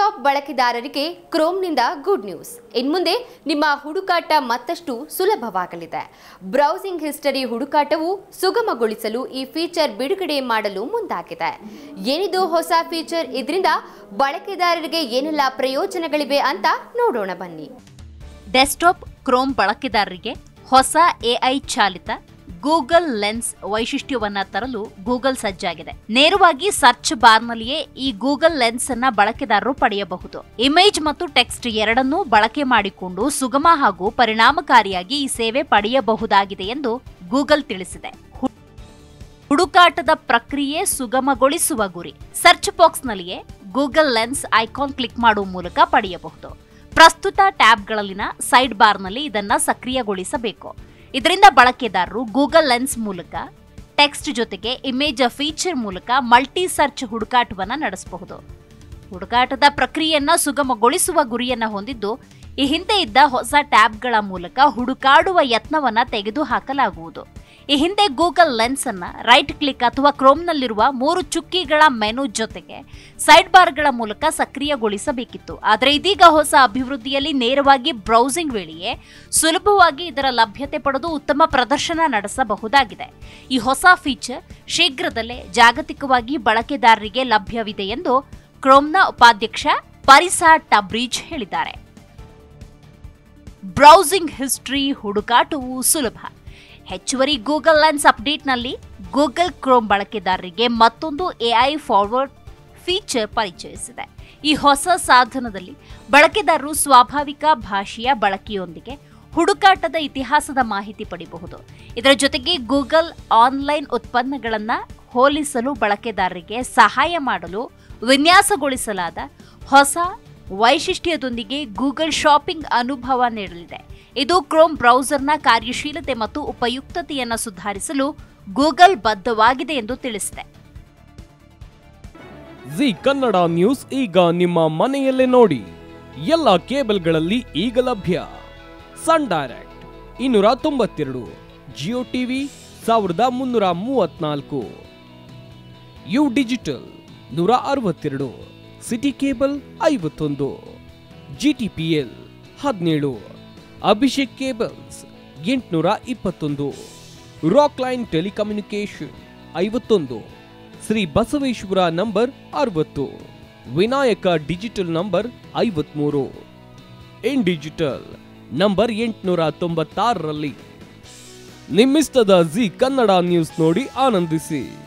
Desktop ಬಳಕೆದಾರರಿಗೆ ಕ್ರೋಮ್ನಿಂದ good news. ಇನ್ಮುಂದೆ ನಿಮ್ಮ ಹುಡುಕಾಟ ಮತ್ತಷ್ಟು ಸುಲಭವಾಗಲಿದೆ. ಬ್ರೌಸಿಂಗ್ ಹಿಸ್ಟರಿ ಹುಡುಕಾಟವು ಸುಗಮಗೊಳಿಸಲು ಈ ಫೀಚರ್ ಬಿಡುಗಡೆ ಮಾಡಲು ಮುಂದಾಗಿದೆ. ಏನಿದು ಹೊಸ ಫೀಚರ್? ಇದರಿಂದ ಬಳಕೆದಾರರಿಗೆ ಏನೆಲ್ಲ ಪ್ರಯೋಜನಗಳಿವೆ ಅಂತ ನೋಡೋಣ ಬನ್ನಿ. ಡೆಸ್ಕ್ಟಾಪ್ ಕ್ರೋಮ್ ಬಳಕೆದಾರರಿಗೆ ಹೊಸ ಎಐ ಚಾಲಿತ ಗೂಗಲ್ ಲೆನ್ಸ್ ವೈಶಿಷ್ಟ್ಯವನ್ನ ತರಲು ಗೂಗಲ್ ಸಜ್ಜಾಗಿದೆ. ನೇರವಾಗಿ ಸರ್ಚ್ ಬಾರ್ನಲ್ಲಿಯೇ ಈ ಗೂಗಲ್ ಲೆನ್ಸ್ ಅನ್ನ ಬಳಕೆದಾರರು ಪಡೆಯಬಹುದು. ಇಮೇಜ್ ಮತ್ತು ಟೆಕ್ಸ್ಟ್ ಎರಡನ್ನೂ ಬಳಕೆ ಮಾಡಿಕೊಂಡು ಸುಗಮ ಹಾಗೂ ಪರಿಣಾಮಕಾರಿಯಾಗಿ ಈ ಸೇವೆ ಪಡೆಯಬಹುದಾಗಿದೆ ಎಂದು ಗೂಗಲ್ ತಿಳಿಸಿದೆ. ಹುಡುಕಾಟದ ಪ್ರಕ್ರಿಯೆ ಸುಗಮಗೊಳಿಸುವ ಗುರಿ. ಸರ್ಚ್ ಬಾಕ್ಸ್ನಲ್ಲಿಯೇ ಗೂಗಲ್ ಲೆನ್ಸ್ ಐಕಾನ್ ಕ್ಲಿಕ್ ಮಾಡುವ ಮೂಲಕ ಪಡೆಯಬಹುದು. ಪ್ರಸ್ತುತ ಟ್ಯಾಬ್ಗಳಲ್ಲಿನ ಸೈಡ್ ಬಾರ್ನಲ್ಲಿ ಇದನ್ನ ಸಕ್ರಿಯಗೊಳಿಸಬೇಕು. ಇದರಿಂದ ಬಳಕೆದಾರರು ಗೂಗಲ್ ಲೆನ್ಸ್ ಮೂಲಕ ಟೆಕ್ಸ್ಟ್ ಜೊತೆಗೆ ಇಮೇಜ್ ಫೀಚರ್ ಮೂಲಕ ಮಲ್ಟಿ ಸರ್ಚ್ ಹುಡುಕಾಟವನ್ನು ನಡೆಸಬಹುದು. ಹುಡುಕಾಟದ ಪ್ರಕ್ರಿಯೆಯನ್ನು ಸುಗಮಗೊಳಿಸುವ ಗುರಿಯನ್ನು ಹೊಂದಿದ್ದು, ಈ ಹಿಂದೆ ಇದ್ದ ಹೊಸ ಟ್ಯಾಬ್ಗಳ ಮೂಲಕ ಹುಡುಕಾಡುವ ಯತ್ನವನ್ನು ತೆಗೆದುಹಾಕಲಾಗುವುದು. ಈ ಹಿಂದೆ ಗೂಗಲ್ ಲೆನ್ಸ್ ಅನ್ನ ರೈಟ್ ಕ್ಲಿಕ್ ಅಥವಾ ಕ್ರೋಮ್ನಲ್ಲಿರುವ 3 ಚುಕ್ಕಿಗಳ ಮೆನು ಜೊತೆಗೆ ಸೈಡ್ ಬಾರ್ಗಳ ಮೂಲಕ ಸಕ್ರಿಯಗೊಳಿಸಬೇಕಿತ್ತು. ಆದರೆ ಇದೀಗ ಹೊಸ ಅಭಿವೃದ್ಧಿಯಲ್ಲಿ ನೇರವಾಗಿ ಬ್ರೌಸಿಂಗ್ ವೇಳೆಯೇ ಸುಲಭವಾಗಿ ಇದರ ಲಭ್ಯತೆ ಪಡೆದು ಉತ್ತಮ ಪ್ರದರ್ಶನ ನಡೆಸಬಹುದಾಗಿದೆ. ಈ ಹೊಸ ಫೀಚರ್ ಶೀಘ್ರದಲ್ಲೇ ಜಾಗತಿಕವಾಗಿ ಬಳಕೆದಾರರಿಗೆ ಲಭ್ಯವಿದೆ ಎಂದು ಕ್ರೋಮ್ನ ಉಪಾಧ್ಯಕ್ಷ ಪರಿಸಾ ಟಬ್ರಿಜ್ ಹೇಳಿದ್ದಾರೆ. ಬ್ರೌಸಿಂಗ್ ಹಿಸ್ಟರಿ ಹುಡುಕಾಟವು ಸುಲಭ. ಹೆಚ್ಚುವರಿ ಗೂಗಲ್ ಲೆನ್ಸ್ ಅಪ್ಡೇಟ್ನಲ್ಲಿ ಗೂಗಲ್ ಕ್ರೋಮ್ ಬಳಕೆದಾರರಿಗೆ ಮತ್ತೊಂದು ಎಐ ಫಾರ್ವರ್ಡ್ ಫೀಚರ್ ಪರಿಚಯಿಸಿದೆ. ಈ ಹೊಸ ಸಾಧನದಲ್ಲಿ ಬಳಕೆದಾರರು ಸ್ವಾಭಾವಿಕ ಭಾಷೆಯ ಬಳಕೆಯೊಂದಿಗೆ ಹುಡುಕಾಟದ ಇತಿಹಾಸದ ಮಾಹಿತಿ ಪಡೆಯಬಹುದು. ಇದರ ಜೊತೆಗೆ ಗೂಗಲ್ ಆನ್ಲೈನ್ ಉತ್ಪನ್ನಗಳನ್ನು ಹೋಲಿಸಲು ಬಳಕೆದಾರರಿಗೆ ಸಹಾಯ ಮಾಡಲು ವಿನ್ಯಾಸಗೊಳಿಸಲಾದ ಹೊಸ ವೈಶಿಷ್ಟ್ಯದೊಂದಿಗೆ ಗೂಗಲ್ ಶಾಪಿಂಗ್ ಅನುಭವ ನೀಡಲಿದೆ. ಇದು ಕ್ರೋಮ್ ಬ್ರೌಸರ್ನ ಕಾರ್ಯಶೀಲತೆ ಮತ್ತು ಉಪಯುಕ್ತತೆಯನ್ನು ಸುಧಾರಿಸಲು ಗೂಗಲ್ ಬದ್ಧವಾಗಿದೆ ಎಂದು ತಿಳಿಸಿದೆ. ಜಿ ಕನ್ನಡ ನ್ಯೂಸ್ ಈಗ ನಿಮ್ಮ ಮನೆಯಲ್ಲೇ ನೋಡಿ. ಎಲ್ಲ ಕೇಬಲ್ಗಳಲ್ಲಿ ಈಗ ಲಭ್ಯ. Sun Direct 292, Jio TV 1334, U digital 162, city cable 51, GTPL 17, Abhishek cables 821, rock line telecommunication 51, Shri Basaveshwara number 60, Vinayaka digital number 53, in digital number 896ರಲ್ಲಿ. ನಿಮ್ಮಿಸ್ತದ ಜಿ ಕನ್ನಡ ನ್ಯೂಸ್ ನೋಡಿ ಆನಂದಿಸಿ.